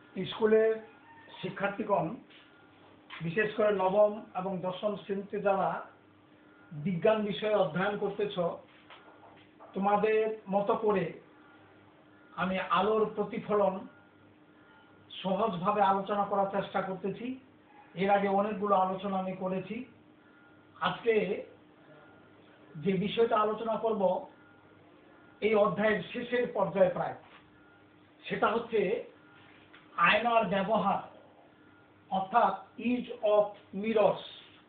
স্কুলের শিক্ষার্থীগণ, বিশেষ করে নবম এবং দশম শ্রেণীতে যারা বিজ্ঞান বিষয়ে অধ্যয়ন করতেছ, তোমাদের মতো করে আমি আলোর প্রতিফলন সহজভাবে আলোচনা করার চেষ্টা করতেছি। এর আগে অনেকগুলো আলোচনা আমি করেছি। আজকে যে বিষয়টা আলোচনা করব এই অধ্যায়ের শেষের পর্যায়ে প্রায়, সেটা হচ্ছে আয়নার ব্যবহার, অর্থাৎ ইউজ অফ মিরর্স।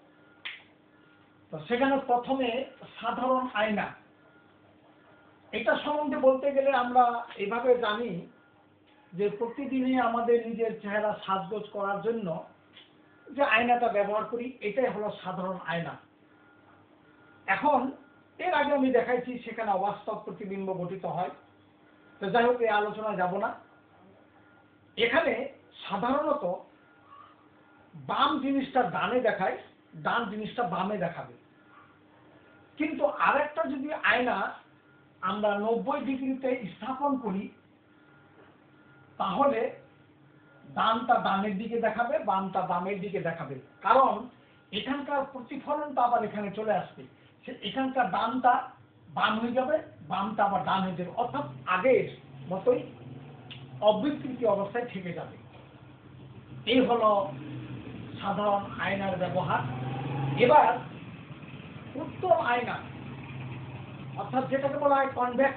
তো সেখানে প্রথমে সাধারণ আয়না, এটা সম্বন্ধে বলতে গেলে আমরা এভাবে জানি যে প্রতিদিনই আমাদের নিজের চেহারা সাজগোজ করার জন্য যে আয়নাটা ব্যবহার করি, এটাই হলো সাধারণ আয়না। এখন এর আগে আমি দেখাইছি সেখানে অবাস্তব প্রতিবিম্ব গঠিত হয়। তো যাই হোক, এই আলোচনায় যাব না। এখানে সাধারণত বাম জিনিসটা ডানে দেখায়, ডান জিনিসটা বামে দেখাবে। কিন্তু আরেকটা যদি আয়না আমরা 90 ডিগ্রিতে স্থাপন করি, তাহলে ডানটা ডানের দিকে দেখাবে, বামটা বামের দিকে দেখাবে। কারণ এখানকার প্রতিফলনটা আবার এখানে চলে আসবে। এখানকার ডানটা বাম হয়ে যাবে, বামটা আবার ডান হয়ে যাবে, অর্থাৎ আগের মতোই অবিকৃতি অবস্থায় থেকে যাবে। এই হলো সাধারণ আয়নার ব্যবহার। এবার উত্তল আয়না, অর্থাৎ যেটাকে বলা হয়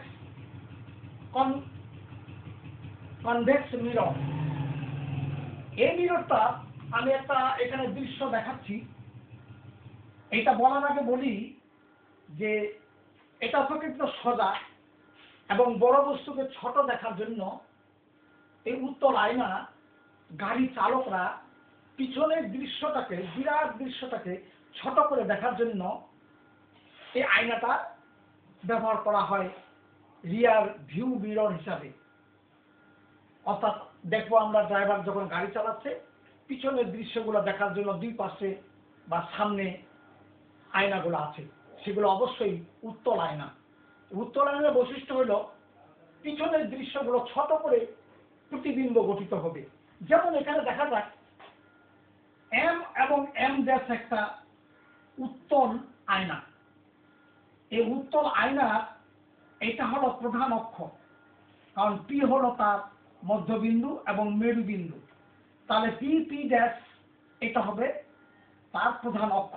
কনভেক্স মিরর। এই মিররটা আমি একটা এখানে দৃশ্য দেখাচ্ছি। এটা বলার আগে বলি যে এটা অপেক্ষাকৃত সোজা এবং বড় বস্তুকে ছোট দেখার জন্য এই উত্তল আয়না গাড়ি চালকরা পিছনের দৃশ্যটাকে, বিরাট দৃশ্যটাকে ছোট করে দেখার জন্য এই আয়নাটা ব্যবহার করা হয় রিয়ার ভিউ মিরর হিসাবে। অর্থাৎ দেখবো আমরা ড্রাইভার যখন গাড়ি চালাচ্ছে, পিছনের দৃশ্যগুলো দেখার জন্য দুই পাশে বা সামনে আয়নাগুলো আছে, সেগুলো অবশ্যই উত্তল আয়না। উত্তল আয়নার বৈশিষ্ট্য হলো পিছনের দৃশ্যগুলো ছোট করে প্রতিবিম্ব গঠিত হবে। যেমন এখানে দেখা যায় এম এবং এম ড্যাশ একটা উত্তল আয়না। এই উত্তল আয়নার এটা হলো প্রধান অক্ষ, কারণ পি হলো তার মধ্যবিন্দু এবং মেরুবিন্দু। তাহলে পি পি ড্যাশ এটা হবে তার প্রধান অক্ষ।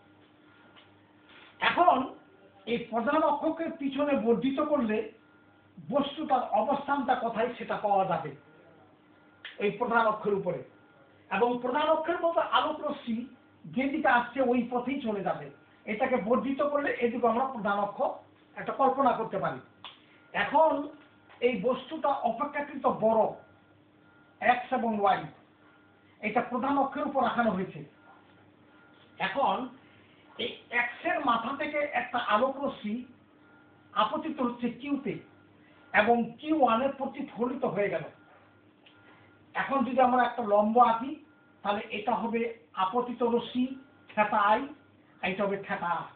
এখন এই প্রধান অক্ষকে পিছনে বর্ধিত করলে বস্তুটার অবস্থানটা কোথায় সেটা পাওয়া যাবে এই প্রধান অক্ষের উপরে, এবং প্রধান অক্ষের মতো আলোক রশ্মি যেদিকে আসছে ওই পথেই চলে যাবে। এটাকে বর্ধিত করলে এদিকে আমরা প্রধান অক্ষ একটা কল্পনা করতে পারি। এখন এই বস্তুটা অপেক্ষাকৃত বড়, এক্স এবং ওয়াই, এটা প্রধান অক্ষের উপর রাখানো হয়েছে। এখন এই এক্সের মাথা থেকে একটা আলোক রশ্মি আপতিত হচ্ছে কিউতে এবং কিউ ওয়ানের প্রতিফলিত হয়ে গেল। এখন যদি আমরা একটা লম্ব আঁকি, তাহলে এটা হবে আপতিত রশ্মি থিটা আই, এটা হবে থিটা আর।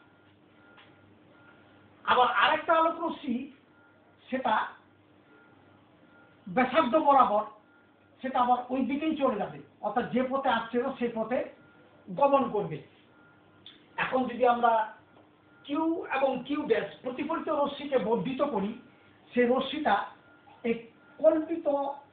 আবার আরেকটা আলোক রশ্মি সেটা ব্যাসার্ধ বরাবর, সেটা আবার ওই দিকেই চলে যাবে, অর্থাৎ যে পথে আসছিল সেই পথে গমন করবে। এখন যদি আমরা কিউ এবং কিউ ড্যাশ প্রতিফলিত রশ্মিকে বর্ধিত করি, সেই রশ্মিটা এই কল্পিত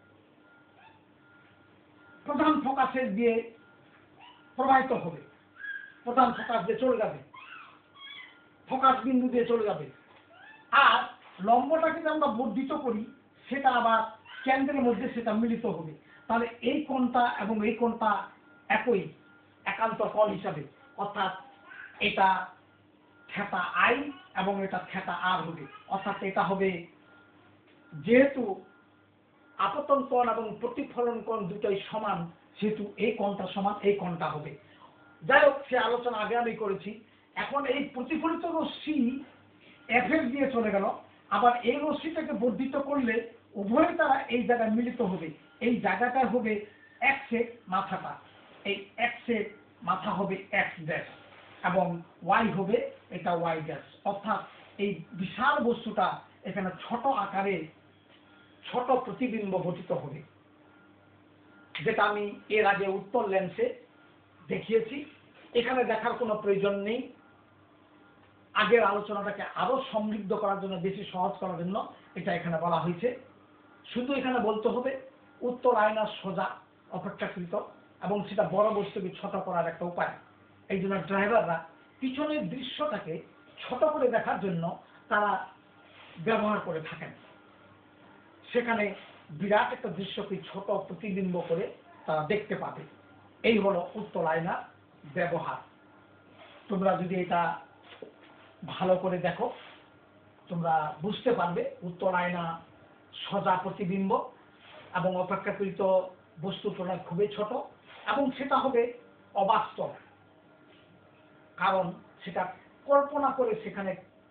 প্রধান ফোকাসের দিয়ে প্রবাহিত হবে, প্রধান ফোকাস দিয়ে চলে যাবে, ফোকাস বিন্দু দিয়ে চলে যাবে। আর লম্বটাকে যদি আমরা বর্ধিত করি, সেটা আবার কেন্দ্রের মধ্যে সেটা মিলিত হবে। তাহলে এই কোণটা এবং এই কোণটা একই একান্ত কোণ হিসাবে, অর্থাৎ এটা থিটা আই এবং এটা থিটা আর হবে। অর্থাৎ এটা হবে, যেহেতু আপতন কোণ এবং প্রতিফলন কোণ দুটোই সমান, সেহেতু এই কোণটা সমান, এই কোণটা হবে। যাই হোক, সে আলোচনা আগে আমি করেছি। এখন এই প্রতিফলিত রশ্মি এফ এর দিয়ে চলে গেল, আবার এই রশ্মিটাকে বর্ধিত করলে উভয় তারা এই জায়গায় মিলিত হবে। এই জায়গাটায় হবে এক্স এর মাথাটা, এই এক্স এর মাথা হবে এক্স ড্যাশ এবং ওয়াই হবে এটা ওয়াই ড্যাশ। অর্থাৎ এই বিশাল বস্তুটা এখানে ছোট আকারে ছোট প্রতিবিম্ব গঠিত হবে। যেটা আমি এর আগে উত্তল লেন্সে দেখিয়েছি। এখানে দেখার কোনো প্রয়োজন নেই। আগের আলোচনাটাকে আরো সমৃদ্ধ করার জন্য, বেশি সহজ করার জন্য এটা এখানে বলা হয়েছে। শুধু এখানে বলতে হবে উত্তল আয়না সোজা অপেক্ষাকৃত, এবং সেটা বড় বস্তুকে ছোট করার একটা উপায়। এই জন্য ড্রাইভাররা পিছনের দৃশ্যটাকে ছোট করে দেখার জন্য তারা ব্যবহার করে থাকেন। সেখানে বিরাট একটা দৃশ্যকে ছোট প্রতিবিম্ব করে তারা দেখতে পাবে। এই হলো উত্তল আয়নার ব্যবহার। তোমরা যদি এটা ভালো করে দেখো, তোমরা বুঝতে পারবে উত্তল আয়না সোজা প্রতিবিম্ব এবং অপেক্ষাকৃত বস্তু তুলনায় খুবই ছোট, এবং সেটা হবে অবাস্তব, কারণ সেটা কল্পনা করে সেখানে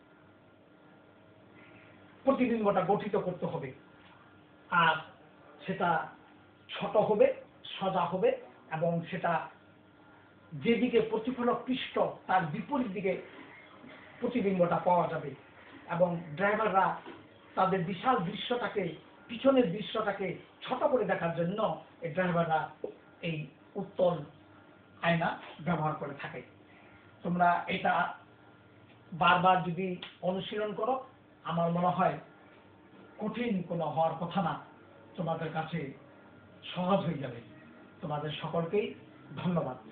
প্রতিবিম্বটা গঠিত করতে হবে। আর সেটা ছোট হবে, সোজা হবে, এবং সেটা যেদিকে প্রতিফলক পৃষ্ঠ তার বিপরীত দিকে প্রতিবিম্বটা পাওয়া যাবে। এবং ড্রাইভাররা তাদের বিশাল দৃশ্যটাকে, পিছনের দৃশ্যটাকে ছোট করে দেখার জন্য এই ড্রাইভাররা এই উত্তল আয়না ব্যবহার করে থাকে। তোমরা এটা বারবার যদি অনুশীলন করো, আমার মনে হয় কঠিন কোনো হওয়ার কথা না, তোমাদের কাছে সহজ হয়ে যাবে। তোমাদের সকলকেই ধন্যবাদ।